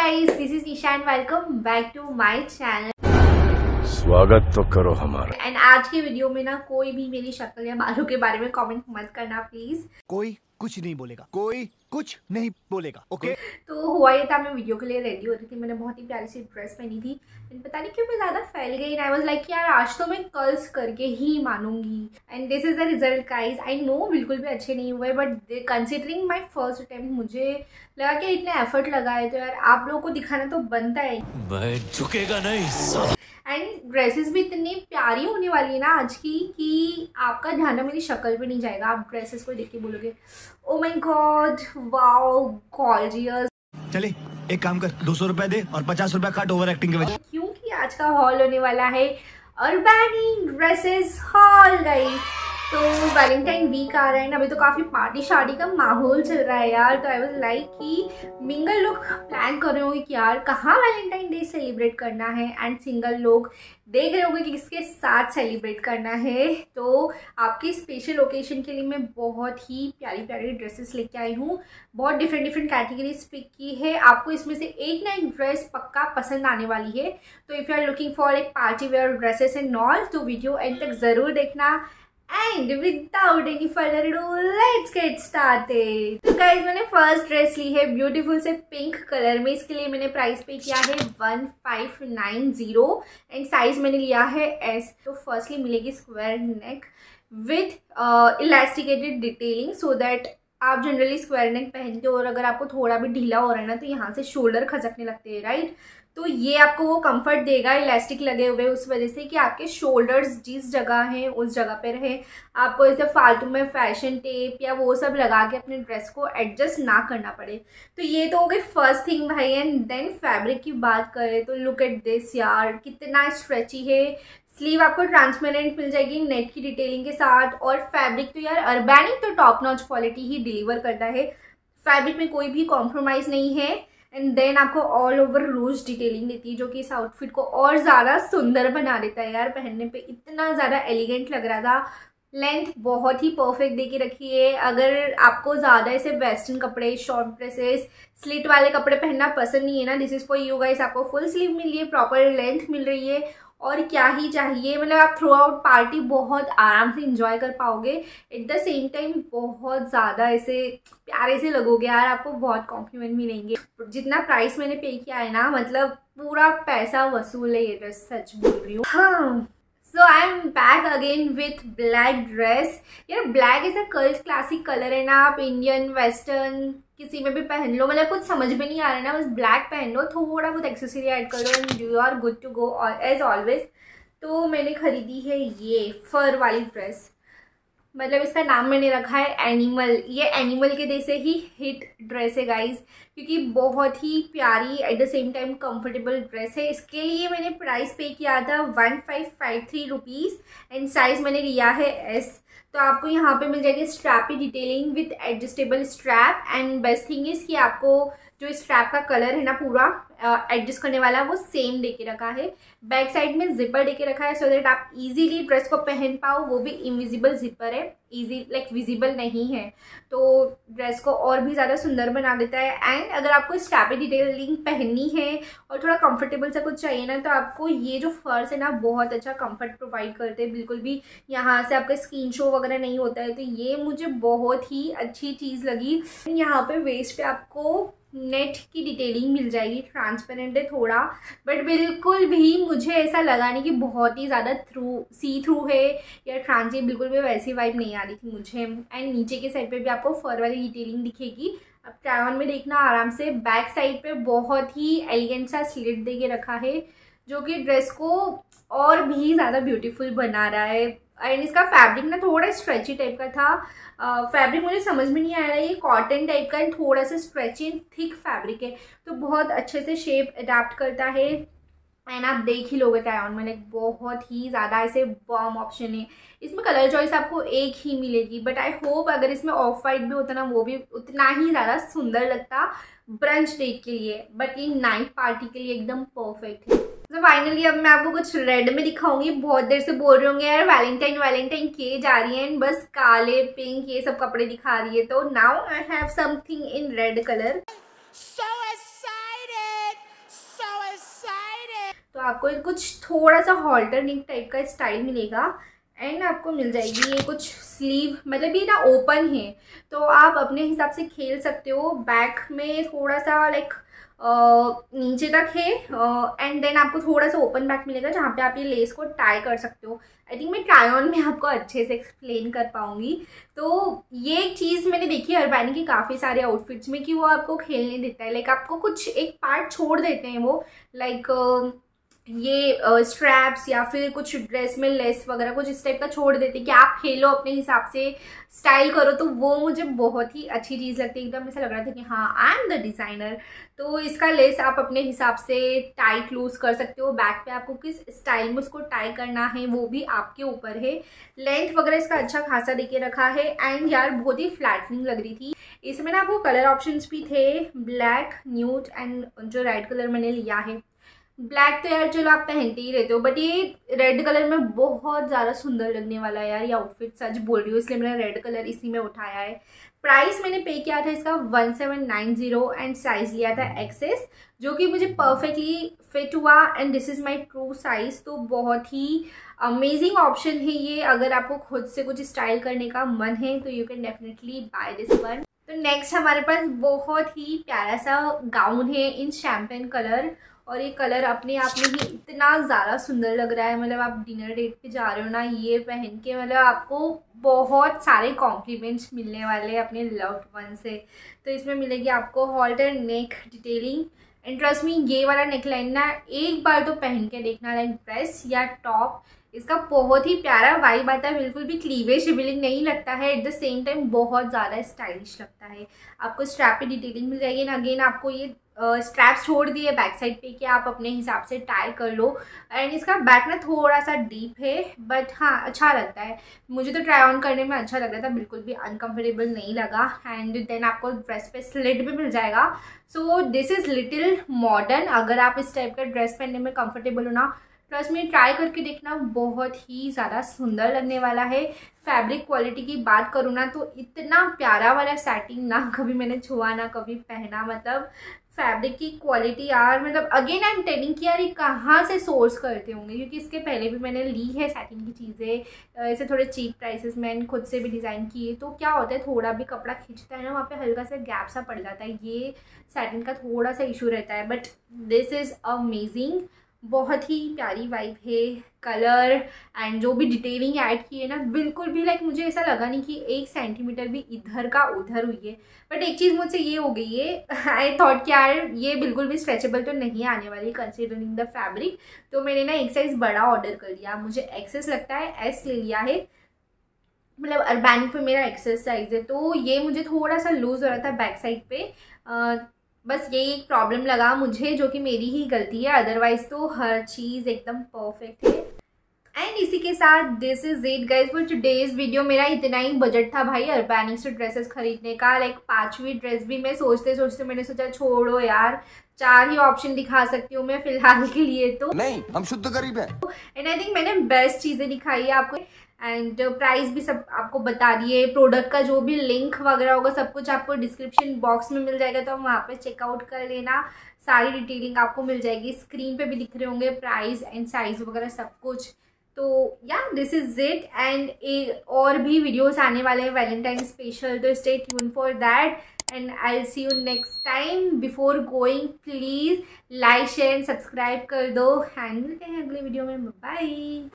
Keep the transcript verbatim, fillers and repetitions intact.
guys, this is Isha and welcome back to my channel. स्वागत तो करो हमारा। एंड आज की वीडियो में ना कोई भी मेरी शक्ल या बालों के बारे में कमेंट मत करना प्लीज। कोई कुछ नहीं बोलेगा, कोई कुछ नहीं बोलेगा, ओके? तो हुआ ये था, मैं वीडियो के लिए रेडी हो रही थी, मैंने बहुत ही प्यारी सी ड्रेस पहनी थी, पता नहीं क्यों मैं ज़्यादा फैल गई। आई वाज लाइक यार आज तो मैं कर्ल्स करके ही मानूंगी। And this is the result guys. I know बिल्कुल भी अच्छे नहीं हुए, but considering my first attempt मुझे लगा कि इतने एफर्ट लगाए तो यार आप लोगों को दिखाना तो बनता है। मैं झुकेगा नहीं। एंड ड्रेसेस भी इतनी प्यारी होने वाली है ना आज की कि आपका ध्यान ना मेरी शक्ल पे नहीं जाएगा। आप ड्रेसेस को देख के बोलोगे oh my god wow gorgeous. चले एक काम कर, दो सौ रुपए दे और पचास रुपए काट ओवर एक्टिंग के वजह। क्योंकि आज का हॉल होने वाला है अर्बैनी ड्रेसेस हॉल गाइस। तो वैलेंटाइन वीक आ रहा है ना, अभी तो काफ़ी पार्टी शार्टी का माहौल चल रहा है यार। तो आई वाज लाइक कि मिंगल लोग प्लान कर रहे होंगे कि यार कहाँ वैलेंटाइन डे सेलिब्रेट करना है, एंड सिंगल लोग देख रहे होंगे कि किसके साथ सेलिब्रेट करना है। तो आपकी स्पेशल ओकेजन के लिए मैं बहुत ही प्यारी प्यारी ड्रेसेस लेके आई हूँ। बहुत डिफरेंट डिफरेंट कैटेगरीज पिक की है। आपको इसमें से एक ना एक ड्रेस पक्का पसंद आने वाली है। तो if you are looking for एक party wear dresses and all, तो वीडियो एंड तक ज़रूर देखना। And without any further ado let's get started. तो गाइस मैंने फर्स्ट ड्रेस ली है ब्यूटीफुल से पिंक कलर में। इसके लिए मैंने प्राइस पे किया है one five nine zero and size मैंने लिया है एस। तो फर्स्टली मिलेगी square neck with elasticated detailing, so that आप जनरली स्क्वायर नेक पहनते हो और अगर आपको थोड़ा भी ढीला हो रहा है ना तो यहाँ से शोल्डर खसकने लगते हैं, राइट? तो ये आपको वो कंफर्ट देगा इलास्टिक लगे हुए उस वजह से कि आपके शोल्डर्स जिस जगह हैं उस जगह पे रहे। आपको इसे फालतू में फैशन टेप या वो सब लगा के अपने ड्रेस को एडजस्ट ना करना पड़े। तो ये तो हो गई फर्स्ट थिंग भाई। एंड देन फैब्रिक की बात करें तो लुक एट दिस यार, कितना स्ट्रेची है। स्लीव आपको ट्रांसपेरेंट मिल जाएगी नेट की डिटेलिंग के साथ। और फैब्रिक तो यार अर्बैनी तो टॉप नॉच क्वालिटी ही डिलीवर करता है। फैब्रिक में कोई भी कॉम्प्रोमाइज़ नहीं है। एंड देन आपको ऑल ओवर रोज डिटेलिंग देती है जो कि इस आउटफिट को और ज़्यादा सुंदर बना देता है यार। पहनने पे इतना ज़्यादा एलिगेंट लग रहा था। लेंथ बहुत ही परफेक्ट दे के रखी है। अगर आपको ज़्यादा ऐसे वेस्टर्न कपड़े, शॉर्ट ड्रेसेस, स्लिट वाले कपड़े पहनना पसंद नहीं है ना, this is for you guys. आपको फुल स्लीव मिल रही है, प्रॉपर लेंथ मिल रही है, और क्या ही चाहिए। मतलब आप थ्रू आउट पार्टी बहुत आराम से इंजॉय कर पाओगे। एट द सेम टाइम बहुत ज़्यादा ऐसे प्यारे से लगोगे यार। आपको बहुत कॉम्प्लीमेंट मिलेंगे। जितना प्राइस मैंने पे किया है ना, मतलब पूरा पैसा वसूल है ये ड्रेस, सच बोल रही हूँ। हाँ, so I am back again with black dress. यार ब्लैक ऐसा कल्ट क्लासिक कलर है ना, आप इंडियन वेस्टर्न किसी में भी पहन लो, मतलब कुछ समझ में नहीं आ रहा है ना, बस ब्लैक पहन लो, थोड़ा बहुत एक्सेसरी ऐड कर लो and you are good to go as always. तो मैंने खरीदी है ये फर वाली ड्रेस, मतलब इसका नाम मैंने रखा है एनिमल। ये एनिमल के जैसे ही हिट ड्रेस है गाइज, क्योंकि बहुत ही प्यारी at the same time comfortable dress है। इसके लिए मैंने प्राइस पे किया था one five five three rupees and size मैंने लिया है एस। तो आपको यहाँ पे मिल जाएगी strappy detailing with adjustable strap. And best thing is कि आपको जो स्ट्रैप का कलर है ना पूरा एडजस्ट करने वाला वो सेम दे के रखा है। बैक साइड में जिपर दे के रखा है सो दैट आप इजीली ड्रेस को पहन पाओ। वो भी इनविजिबल जिपर है, इजी लाइक विजिबल नहीं है, तो ड्रेस को और भी ज़्यादा सुंदर बना देता है। एंड अगर आपको स्ट्रैपी डिटेलिंग पहननी है और थोड़ा कंफर्टेबल सा कुछ चाहिए ना, तो आपको ये जो फर्स है ना बहुत अच्छा कंफर्ट प्रोवाइड करते हैं। बिल्कुल भी यहाँ से आपका स्किन शो वगैरह नहीं होता है। तो ये मुझे बहुत ही अच्छी चीज़ लगी। यहाँ पे वेस्ट पे आपको नेट की डिटेलिंग मिल जाएगी, ट्रांसपेरेंट है थोड़ा, बट बिल्कुल भी मुझे ऐसा लगा नहीं कि बहुत ही ज़्यादा थ्रू सी थ्रू है या ट्रांसी, बिल्कुल भी वैसी वाइब नहीं आ रही थी मुझे। एंड नीचे के साइड पे भी आपको फर वाली डिटेलिंग दिखेगी। अब ट्राई ऑन में देखना आराम से। बैक साइड पे बहुत ही एलिगेंट सा स्लिट दे के रखा है जो कि ड्रेस को और भी ज़्यादा ब्यूटीफुल बना रहा है। एंड इसका फैब्रिक ना थोड़ा स्ट्रेची टाइप का था। फैब्रिक uh, मुझे समझ में नहीं आ रहा है, ये कॉटन टाइप का एंड थोड़ा सा स्ट्रेची एंड थिक फैब्रिक है, तो बहुत अच्छे से शेप अडेप्ट करता है। एंड आप देख ही लोगे ट्राई ऑन में, लाइक बहुत ही ज़्यादा ऐसे बॉम ऑप्शन है। इसमें कलर चॉइस आपको एक ही मिलेगी, बट आई होप अगर इसमें ऑफ वाइट भी होता ना वो भी उतना ही ज़्यादा सुंदर लगता ब्रंच डेट के लिए, बट ये नाइट पार्टी के लिए एकदम परफेक्ट है। तो फाइनली अब मैं आपको कुछ रेड में दिखाऊंगी। बहुत देर से बोल रहे होंगे यार वैलेंटाइन वैलेंटाइन किए जा रही है एंड बस काले पिंक ये सब कपड़े दिखा रही है। तो now I have something in red colour. So excited! तो आपको कुछ थोड़ा सा हॉल्टर नेक टाइप का स्टाइल मिलेगा एंड आपको मिल जाएगी ये कुछ स्लीव, मतलब ये ना ओपन है तो आप अपने हिसाब से खेल सकते हो। बैक में थोड़ा सा लाइक नीचे तक है एंड देन आपको थोड़ा सा ओपन बैक मिलेगा जहाँ पे आप ये लेस को टाई कर सकते हो। आई थिंक मैं ट्राई ऑन में आपको अच्छे से एक्सप्लेन कर पाऊंगी। तो ये एक चीज़ मैंने देखी है अरबानी की काफ़ी सारे आउटफिट्स में कि वो आपको खेलने देता है, लाइक आपको कुछ एक पार्ट छोड़ देते हैं वो, लाइक ये स्ट्रैप्स uh, या फिर कुछ ड्रेस में लेस वगैरह कुछ इस टाइप का छोड़ देते कि आप खेलो अपने हिसाब से, स्टाइल करो। तो वो मुझे बहुत ही अच्छी चीज़ लगती है, एकदम ऐसा लग रहा था कि हाँ आई एम द डिज़ाइनर। तो इसका लेस आप अपने हिसाब से टाइट लूज कर सकते हो। बैक पे आपको किस स्टाइल में उसको टाई करना है वो भी आपके ऊपर है। लेंथ वगैरह इसका अच्छा खासा देके रखा है एंड यार बहुत ही फ्लैटनिंग लग रही थी। इसमें ना आपको कलर ऑप्शंस भी थे, ब्लैक, न्यूड एंड जो रेड कलर मैंने लिया है। ब्लैक तो यार चलो आप पहनते ही रहते हो, बट ये रेड कलर में बहुत ज़्यादा सुंदर लगने वाला है यार ये आउटफिट, सच बोल रही हूँ, इसलिए मैंने रेड कलर इसी में उठाया है। प्राइस मैंने पे किया था इसका one seven nine zero and size लिया था एक्सेस, जो कि मुझे परफेक्टली फिट हुआ and this is my true size. तो बहुत ही अमेजिंग ऑप्शन है ये, अगर आपको खुद से कुछ स्टाइल करने का मन है तो you can definitely buy this one. तो नेक्स्ट हमारे पास बहुत ही प्यारा सा गाउन है इन शैम्पेन कलर, और ये कलर अपने आप में ही इतना ज़्यादा सुंदर लग रहा है। मतलब आप डिनर डेट पे जा रहे हो ना ये पहन के, मतलब आपको बहुत सारे कॉम्प्लीमेंट्स मिलने वाले हैं अपने लव्ड वन से। तो इसमें मिलेगी आपको halter neck detailing and trust me ये वाला नेकलाइन ना एक बार तो पहन के देखना, लाइक ड्रेस या टॉप, इसका बहुत ही प्यारा वाइब आता है, बिल्कुल भी क्लीवेज रिवीलिंग नहीं लगता है, एट द सेम टाइम बहुत ज़्यादा स्टाइलिश लगता है। आपको स्ट्रैप पे डिटेलिंग मिल जाएगी एंड अगेन आपको ये स्ट्रैप्स uh, छोड़ दिए बैक साइड पे कि आप अपने हिसाब से टाई कर लो। एंड इसका बैक ना थोड़ा सा डीप है बट हाँ अच्छा लगता है, मुझे तो ट्राई ऑन करने में अच्छा लग रहा था, बिल्कुल भी अनकंफर्टेबल नहीं लगा। एंड देन आपको ड्रेस पे स्लिट भी मिल जाएगा। So this is little modern, अगर आप इस टाइप का ड्रेस पहनने में कंफर्टेबल हो ना, प्लस में ट्राई करके देखना, बहुत ही ज़्यादा सुंदर लगने वाला है। फैब्रिक क्वालिटी की बात करूँ ना तो इतना प्यारा वाला सैटिन ना कभी मैंने छुआ ना कभी पहना, मतलब फैब्रिक की क्वालिटी यार, मतलब अगेन आई एम टेलिंग कि यार ये कहाँ से सोर्स करते होंगे, क्योंकि इसके पहले भी मैंने ली है सैटिन की चीज़ें ऐसे थोड़े चीप प्राइसेस में एंड खुद से भी डिज़ाइन किए। तो क्या होता है थोड़ा भी कपड़ा खींचता है ना वहाँ पे हल्का सा गैप सा पड़ जाता है, ये सैटिन का थोड़ा सा इशू रहता है। बट दिस इज़ अमेजिंग, बहुत ही प्यारी वाइब है, कलर एंड जो भी डिटेलिंग ऐड की है ना, बिल्कुल भी लाइक मुझे ऐसा लगा नहीं कि एक सेंटीमीटर भी इधर का उधर हुई है। बट एक चीज़ मुझसे ये हो गई है, आई थॉट कि यार ये बिल्कुल भी स्ट्रेचेबल तो नहीं आने वाली कंसीडरिंग द फैब्रिक, तो मैंने ना एक साइज़ बड़ा ऑर्डर कर लिया, मुझे एक्सेस लगता है एस ले लिया है, मतलब अरबानी पे मेरा एक्सेस साइज़ है। तो ये मुझे थोड़ा सा लूज़ हो रहा था बैक साइड पे, आ, बस यही एक प्रॉब्लम लगा मुझे जो कि मेरी ही गलती है, अदरवाइज तो हर चीज़ एकदम परफेक्ट है। एंड इसी के साथ this is it guys for today's video. मेरा इतना ही बजट था भाई अरबानी से ड्रेसेस खरीदने का, लाइक पांचवी ड्रेस भी मैं सोचते सोचते मैंने सोचा छोड़ो यार, चार ही ऑप्शन दिखा सकती हूँ मैं फिलहाल के लिए, तो नहीं हम शुद्ध गरीब हैं। एंड आई थिंक मैंने बेस्ट चीज़ें दिखाई है आपको एंड प्राइस भी सब आपको बता दिए, प्रोडक्ट का जो भी लिंक वगैरह होगा सब कुछ आपको डिस्क्रिप्शन बॉक्स में मिल जाएगा, तो वहाँ पे चेकआउट कर लेना, सारी डिटेलिंग आपको मिल जाएगी, स्क्रीन पे भी दिख रहे होंगे प्राइस एंड साइज वगैरह सब कुछ। तो या दिस इज इट एंड और भी वीडियोस आने वाले हैं वैलेंटाइन स्पेशल, तो stay tune for that and I will see you next time. Before going please like share and subscribe कर दो एंड मिलते हैं अगले वीडियो में, बाय।